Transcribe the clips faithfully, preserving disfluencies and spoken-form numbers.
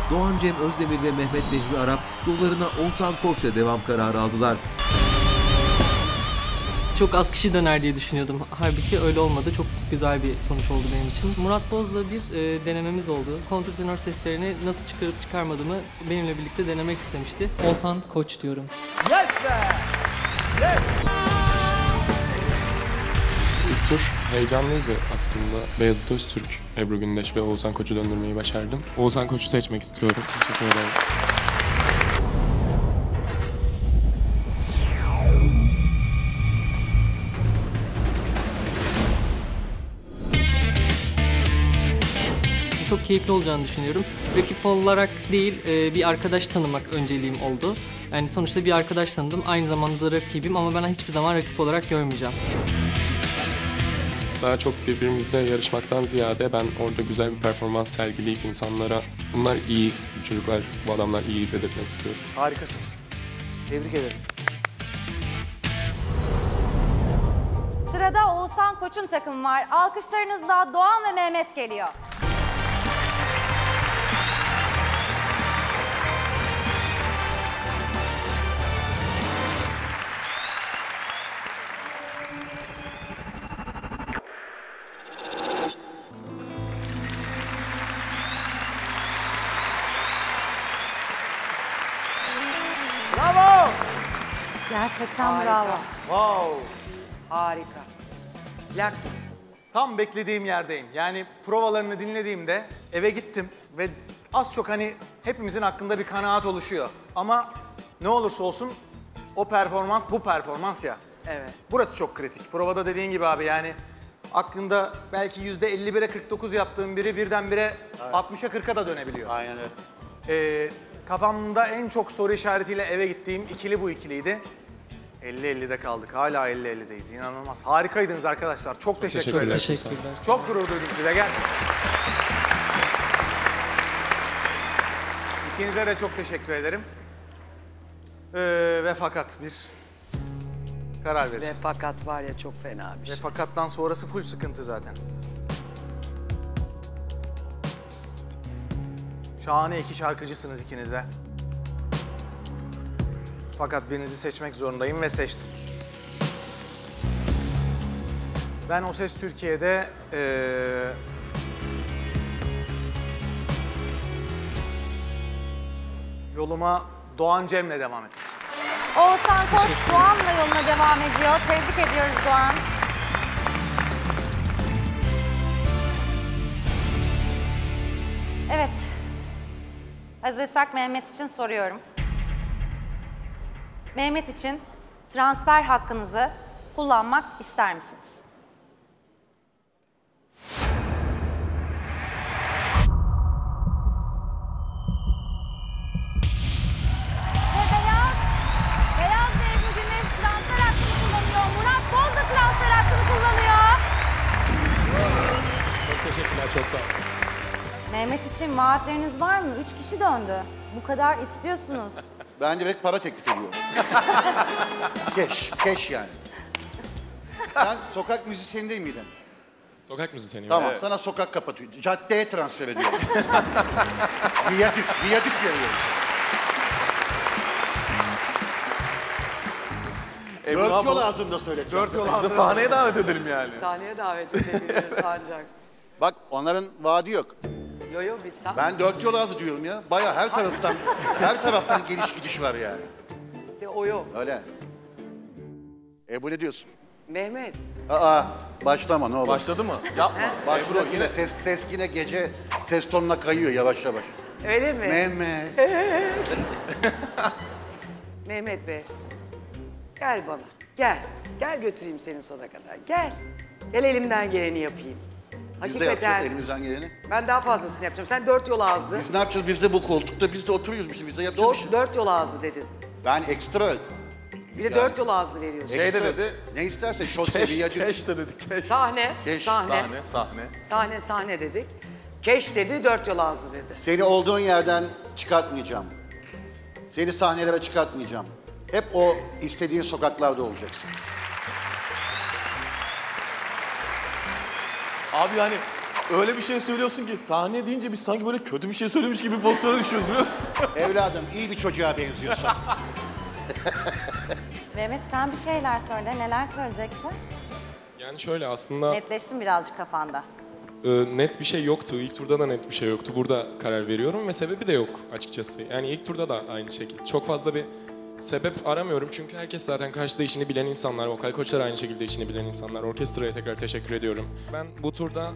Doğan Cem Özdemir ve Mehmet Necmi Arap yollarına Oğuzhan Koç'la devam kararı aldılar. Çok az kişi döner diye düşünüyordum. Halbuki öyle olmadı. Çok güzel bir sonuç oldu benim için. Murat Boz'la bir e, denememiz oldu. Kontrtenor seslerini nasıl çıkarıp çıkarmadığımı benimle birlikte denemek istemişti. Oğuzhan Koç diyorum. Yes be! Yes! İlk tur heyecanlıydı aslında. Beyazıt Öztürk, Ebru Gündeş ve Oğuzhan Koç'u döndürmeyi başardım. Oğuzhan Koç'u seçmek istiyorum. Teşekkür ederim. Çok keyifli olacağını düşünüyorum. Rakip olarak değil, bir arkadaş tanımak önceliğim oldu. Yani sonuçta bir arkadaş tanıdım, aynı zamanda da rakibim ama ben hiçbir zaman rakip olarak görmeyeceğim. Daha çok birbirimizle yarışmaktan ziyade ben orada güzel bir performans sergileyip insanlara bunlar iyi, bu çocuklar, bu adamlar iyi dedirtmek istiyorum. Harikasınız. Tebrik ederim. Sırada Oğuzhan Koç'un takımı var. Alkışlarınızla Doğan ve Mehmet geliyor. Bravo! Gerçekten Harika. bravo. Wow! Harika. Plak. Tam beklediğim yerdeyim. Yani provalarını dinlediğimde eve gittim ve az çok hani hepimizin hakkında bir kanaat oluşuyor. Ama ne olursa olsun o performans bu performans ya. Evet. Burası çok kritik. Provada dediğin gibi abi yani aklında belki yüzde elli bire kırk dokuz yaptığın biri birdenbire altmışa kırka da dönebiliyor. Aynen öyle. Ee, kafamda en çok soru işaretiyle eve gittiğim ikili bu ikiliydi. elli ellide kaldık. Hala elli ellideyiz. İnanılmaz. Harikaydınız arkadaşlar. Çok teşekkür Teşekkürler. ederim. Teşekkürler. Çok gurur duydum size. Gel. İkinize de çok teşekkür ederim. Ee, ve fakat bir karar Ve veririz. fakat var ya çok fena bir Ve şey. fakattan sonrası full sıkıntı zaten. Şahane iki şarkıcısınız ikiniz de. Fakat birinizi seçmek zorundayım ve seçtim. Ben O Ses Türkiye'de ee, yoluma Doğan Cem'le devam ettim. Oğuzhan Koç Doğan'la yoluna devam ediyor. Tebrik ediyoruz Doğan. Evet. Hazırsak Mehmet için soruyorum. Mehmet için transfer hakkınızı kullanmak ister misiniz? Ve Beyaz, Beyaz ve Ebru Gündeş transfer hakkını kullanıyor. Murat Boz da transfer hakkını kullanıyor. Çok teşekkürler, çok sağ olun. Mehmet için vaatleriniz var mı? Üç kişi döndü. Bu kadar istiyorsunuz. Ben direkt para teklif ediyorum. Keş, keş yani. Sen sokak müzisyeni değil miydin? Sokak müzisyeniyim. Tamam, Evet. sana sokak kapatıyor. Caddeye transfer ediyorum. Viyadük, viyadük veriyorum. Dört yol ağzımda söyle. Dört yol Biz de ağzına- sahneye davet edelim yani. Sahneye davet edebiliriz ancak. Bak onların vaadi yok. Yo yo biz sahne. Ben dört yol ağzı diyorum ya. Bayağı her taraftan, her taraftan geliş gidiş var yani. Bizde o yok. Öyle. E bu ne diyorsun? Mehmet. Aa, başlama ne olur. Başladı mı? Yapma. Başlıyor Ebru, yine ses, ses yine gece ses tonuna kayıyor yavaş yavaş. Öyle mi? Mehmet. Mehmet Bey. Gel bana. Gel. Gel götüreyim seni sona kadar. Gel. Gel elimden geleni yapayım. Biz de yapacağız elimizden geleni. Ben daha fazlasını yapacağım. Sen dört yol ağzı. Biz ne yapacağız? Biz de bu koltukta biz de oturuyoruz. Biz, biz de yapacağız bir Dört, şey. dört yol ağzı dedin. Ben ekstra... Bir de dört yol ağzı veriyorsun. Şey de ekstra- dedi. Ne istersen şose, Keş, viyadük. keş de dedik. Keş. Sahne, Keş, sahne, Sahne, sahne. sahne, sahne dedik. Keş dedi, dört yol ağzı dedi. Seni olduğun yerden çıkartmayacağım. Seni sahnelere çıkartmayacağım. Hep o istediğin sokaklarda olacaksın. Abi yani öyle bir şey söylüyorsun ki sahne deyince biz sanki böyle kötü bir şey söylemiş gibi bir pozisyona düşüyoruz biliyor musun? Evladım iyi bir çocuğa benziyorsun. Mehmet sen bir şeyler söyle. Neler söyleyeceksin? Yani şöyle aslında Netleştin birazcık kafanda. e, net bir şey yoktu. İlk turda da net bir şey yoktu. Burada karar veriyorum ve sebebi de yok açıkçası. Yani ilk turda da aynı şekilde. Çok fazla bir sebep aramıyorum çünkü herkes zaten karşıda işini bilen insanlar. Vokal koçlar aynı şekilde işini bilen insanlar. Orkestraya tekrar teşekkür ediyorum. Ben bu turda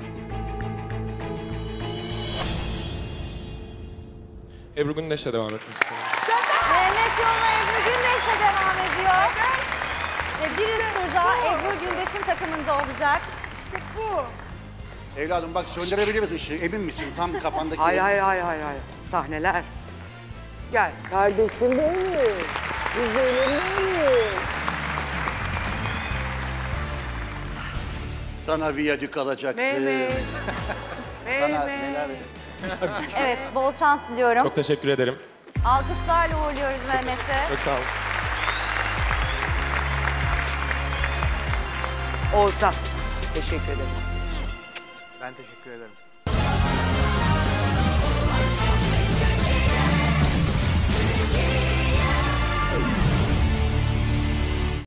Ebru Gündeş'le devam etmek istiyorum. Mehmet yoluna Ebru Gündeş'e devam ediyor. Ve bir üst turda Ebru Gündeş'in takımında olacak. Evladım bak söndürebiliriz ışığı. Emin misin tam kafandaki? Hayır hayır hayır hayır. hayır. Sahneler. Gel. Kardeşim benim. Güzelim benim. Sana viyadük alacaktım. Mehmet. Sana Mehmet. neler... Evet, bol şans diliyorum. Çok teşekkür ederim. Alkışlarla uğurluyoruz Mehmet'i. Çok sağ olun. Oğuzhan. Teşekkür ederim. Ben teşekkür ederim.